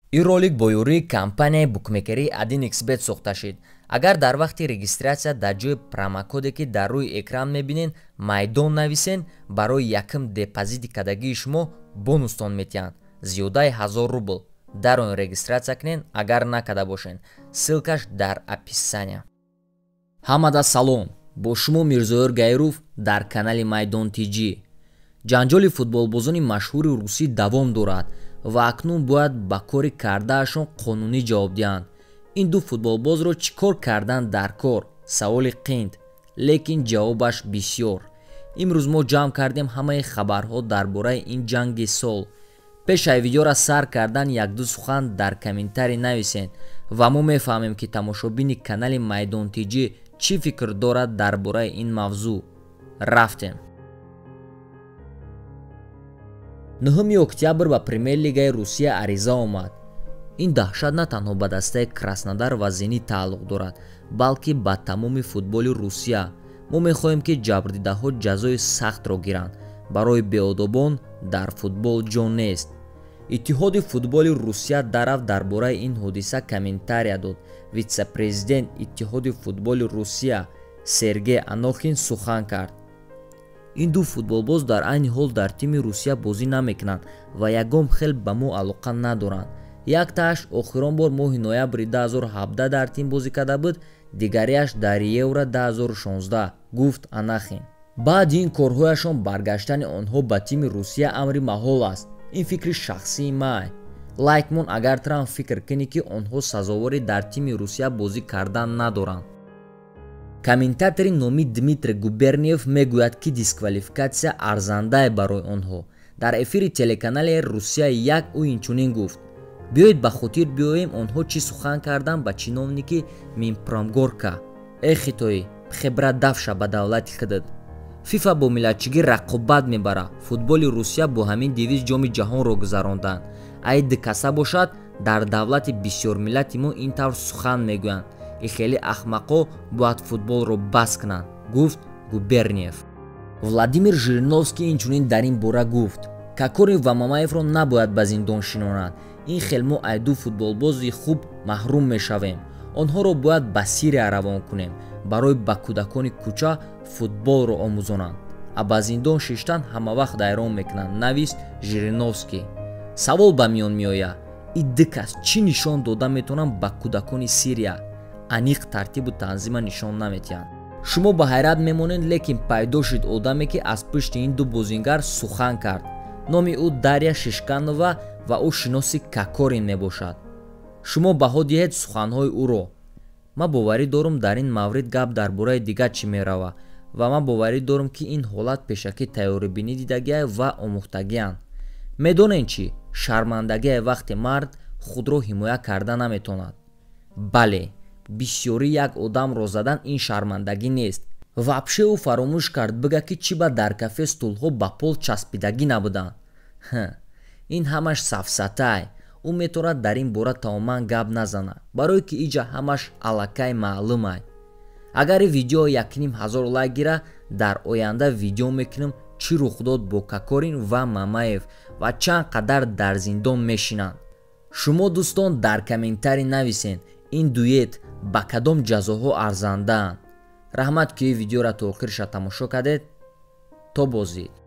ин ролик бо ёрии компанияи букмекерии AdinXBet сохта шуд. агар дар вақти регистратсия дар ҷои промокоде ки дар рӯи экран мебинен майдон нависен, барои якм депозити кардагии шумо бонустон метиҳанд зиёдаи 1000 рубл. дар он регистратсия кунен агар накарда бошен. ссилкаш дар описания. ҳамада салом, бо шумо Мирзоёр Гайров дар канали Майдон ТG. ҷанҷоли футболбозони машҳури русӣ давом дорад ва акнун бояд ба кори кардаашон қонунӣ ҷавоб диҳанд. ин ду футболбозро чӣ кор кардан дар кор? саволи қинд, лекин ҷавобаш бисёр. имрӯз мо ҷамъ кардем ҳамаи хабарҳо дар бораи ин ҷанги сол. пешаи видеора сар кардан як-ду сухан дар комментарӣ нависен ва мо мефаҳмем ки тамошобини канали Майдон ТG чӣ фикр дорад дар бораи ин мавзӯъ. рафтем. 9 октябр ба Премер-лигаи Русия ариза омад. ин даҳшат на танҳо ба дастаи Краснодар ва Зенит тааллуқ дорад, балки ба тамоми футболи Русия. мо мехоҳем ки ҷабрдидаҳо ҷазои сахтро гиранд. барои беодобон дар футбол ҷон нест. иттиҳоди футболи Русия дарафт дар бораи ин ҳодиса комментария дод. витсе-президент иттиҳоди футболи Русия Сергей Анохин сухан кард. ин ду футболбоз дар айни ҳол дар тими Русия бозӣ намекунанд ва ягон хел ба мо алоқа надоранд. яктааш охирон бор моҳи ноябри 2017 дар тим бозӣ карда буд, дигариаш дар Евро 2016, гуфт Анохин. баъди ин корҳояшон баргаштани онҳо ба тими Русия амри маҳол аст. ин фикри шахсии май. лайкмон агар Трамп фикр кунӣ ки онҳо сазовори дар тими Русия бозӣ кардан надоранд. комментатори номи Дмитрий Губерниев мегӯяд ки дисквалификатсия арзандае барои онҳо. дар эфири телеканали Русия 1 ӯ инчунин гуфт: биёед ба хотир биёем онҳо чӣ сухан кардан ба чиновники Минпромгорка. хитоӣ пхебра давша ба давлати худат. фифа бо миллатчигӣ рақобат мебарад. футболи Русия бо ҳамин девиз ҷоми ҷаҳонро гузаронданд. ай дикаса бошад дар давлати бисёрмиллати мо ин тавр сухан мегӯянд. хеле ахмақо бояд футболро бас кунанд, гуфт Губерниев. Владимир Жириновский инчунин дар ин бора гуфт: Кокорин ва Мамаевро набояд ба зиндон шинонанд. ин хел мо айду футболбози хуб маҳрум мешавем. онҳоро бояд ба Сирия равон кунем, барои ба кӯдакони кӯча футболро омӯзонанд. ба зиндон шиштан ҳамавақт айрон мекунанд, навист Жириновский. савол ба миён меояд: ин дикас чӣ нишон дода метавонанд ба кӯдакони Сирия? аниқ тартибу танзима нишон наметиҳанд. шумо ба ҳайрат мемонед, лекин пайдо шуд одаме ки аз пушти ин ду бозингар сухан кард. номи ӯ Дарья Шишканова ва ӯ шиноси Кокорин мебошад. шумо баҳо диҳед суханҳои ӯро. ман боварӣ дорам дар ин маврид гап дар бораи дигар чӣ мерава ва ман боварӣ дорам ки ин ҳолат пешакӣ тайёрибинӣ дидагия ва омӯхтагиянд. медонед чӣ? шармандагия вақте мард худро ҳимоя карда наметавонад. бале, бисёрӣ як одамро задан ин шармандагӣ нест. вапше ӯ фаромӯш кард бига ки чӣ ба дар кафе стулҳо ба пол часпидагӣ набуданд. ин ҳамаш сафсатай. ӯ метавонад дар ин бора тамоман гап назанад, барое ки иҷа ҳамаш аллакай маълумай. агар ин видео 1500 лайк гира, дар оянда видео мекунем чӣ рух дод бо Кокорин ва Мамаев ва чанд қадар дар зиндон мешинанд. шумо дӯстон дар комментарӣ нависен ин дуэт ба кадом ҷазоҳо арзандаанд. раҳмат ки видеоро то охирша тамошо кардед. то бозид.